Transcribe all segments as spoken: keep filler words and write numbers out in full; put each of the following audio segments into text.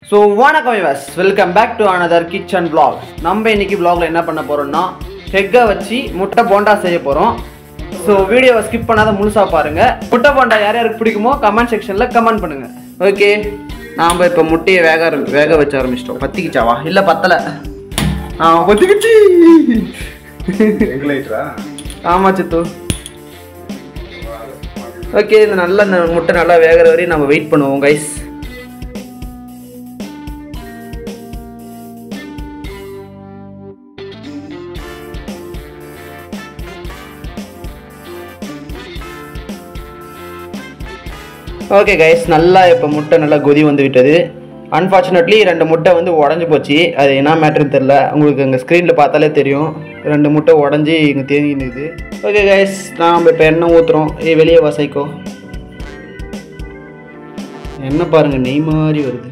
So வணக்கம் viewers, welcome back to another kitchen vlog. நம்ம இன்னைக்கு vlogல என்ன பண்ண போறோம்னா எக்க வச்சு முட்டை போண்டா செய்ய போறோம். சோ வீடியோவை ஸ்கிப் பண்ணாத முழுசா பாருங்க. முட்டை போண்டா யார் யாருக்கு பிடிக்குமோ கமெண்ட் செக்ஷன்ல கமெண்ட் பண்ணுங்க. ஓகே, நாம இப்ப முட்டையை வேக வேக வச்ச ஆரம்பிச்சிட்டோம். பத்திக்கிச்சாவா இல்ல பத்தல? ஆ பத்திக்கிச்சி. எங்கலைட்ரா? ஆமா சித்து. ஓகே, இந்த நல்ல முட்டை நல்லா வேகற வரையும் நம்ம வெயிட் பண்ணுவோம் गाइस. ஓகே गाइस, நல்லா இப்போ முட்டை நல்லா கொதி வந்து விட்டது. அன்ஃபார்ச்சுனேட்லி ரெண்டு முட்டை வந்து உடஞ்சி போச்சு. அது என்ன மேட்டர்னு தெரில, உங்களுக்கு அங்கே ஸ்க்ரீனில் பார்த்தாலே தெரியும். ரெண்டு முட்டை உடஞ்சி இங்கே தேங்கி நிற்குது. ஓகே गाइस, நாம் இப்போ எண்ணெய் ஊற்றுறோம். ஏ வெளியே வசைக்கோ, எண்ணெய் பாருங்கள் நெய் மாதிரி வருது.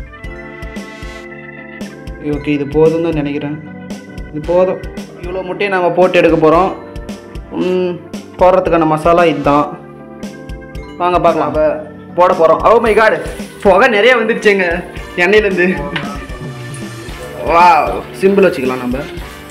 ஓகே, இது போதும் தான் நினைக்கிறேன். இது போதும். இவ்வளோ முட்டையை நம்ம போட்டு எடுக்க போகிறோம். போடுறதுக்கான மசாலா இதுதான். வாங்க பார்க்கலாம். அப்போ போட போகிறோம். ஓ மை காட், புகை நிறைய வந்துடுச்சுங்க எண்ணெயிலேருந்து. வா, சிம்பிள் வச்சுக்கலாம் நம்ம.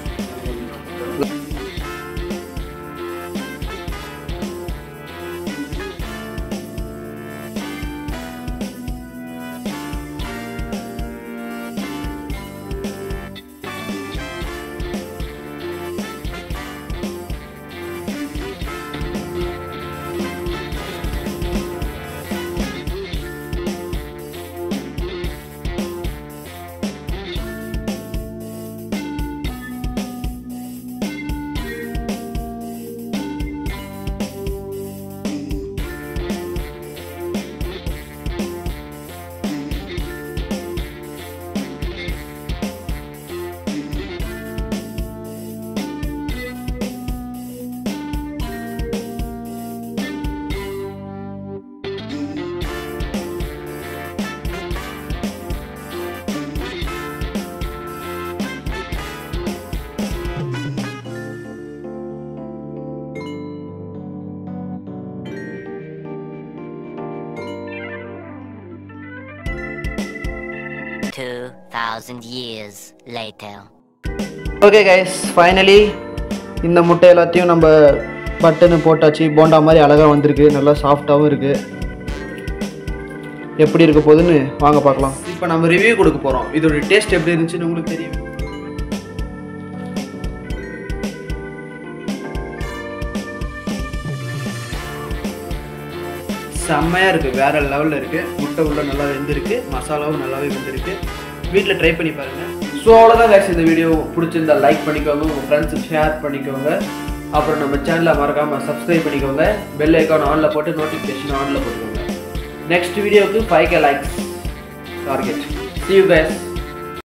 two thousand years later. Okay guys, finally இந்த முட்டை எல்லாத்தையும் நம்ம பட்டனு போட்டாச்சு. போண்டா மாதிரி அழகாக வந்திருக்கு, நல்லா சாஃப்டாகவும் இருக்குது. எப்படி இருக்க போகுதுன்னு வாங்க பார்க்கலாம். இப்போ நம்ம ரிவ்யூ கொடுக்க போகிறோம். இதோட டேஸ்ட் எப்படி இருந்துச்சுன்னு உங்களுக்கு தெரியும். செம்மையாக இருக்குது, வேறு லெவலில் இருக்குது. முட்டை உள்ள நல்லா வெந்திருக்கு, மசாலாவும் நல்லாவே வெந்திருக்கு. வீட்டில் ட்ரை பண்ணி பாருங்கள். ஸோ அவ்வளோதான் guys, இந்த வீடியோ பிடிச்சிருந்தா லைக் பண்ணிக்கோங்க, உங்கள் ஃப்ரெண்ட்ஸுக்கு ஷேர் பண்ணிக்கோங்க. அப்புறம் நம்ம சேனலை மறக்காமல் சப்ஸ்கிரைப் பண்ணிக்கோங்க. பெல் ஐக்கான் ஆனில் போட்டு நோட்டிஃபிகேஷன் ஆனில் போட்டுக்கோங்க. நெக்ஸ்ட் வீடியோவுக்கு five K likes target. See you guys.